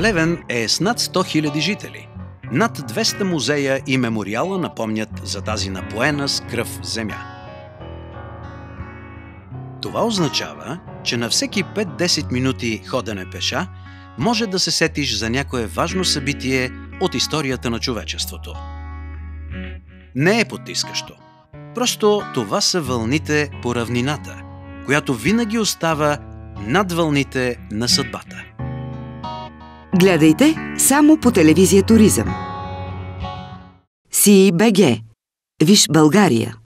Плевен е с над 100 000 жители. Над 200 музея и мемориала напомнят за тази напоена с кръв земя. Това означава, че на всеки 5-10 минути ходене пеша може да се сетиш за някое важно събитие от историята на човечеството. Не е потискащо. Просто това са вълните по равнината, която винаги остава над вълните на съдбата. Гледайте само по телевизия Туризъм. СИИ БГ. Виж България.